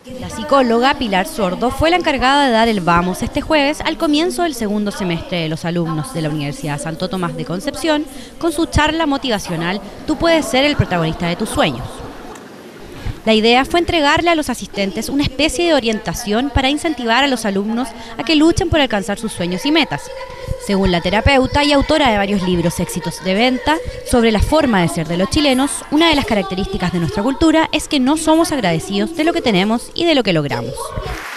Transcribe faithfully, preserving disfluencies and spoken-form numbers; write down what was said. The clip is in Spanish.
La psicóloga Pilar Sordo fue la encargada de dar el vamos este jueves al comienzo del segundo semestre de los alumnos de la Universidad Santo Tomás de Concepción con su charla motivacional Tú puedes ser el protagonista de tus sueños. La idea fue entregarle a los asistentes una especie de orientación para incentivar a los alumnos a que luchen por alcanzar sus sueños y metas. Según la terapeuta y autora de varios libros éxitos de venta sobre la forma de ser de los chilenos, una de las características de nuestra cultura es que no somos agradecidos de lo que tenemos y de lo que logramos.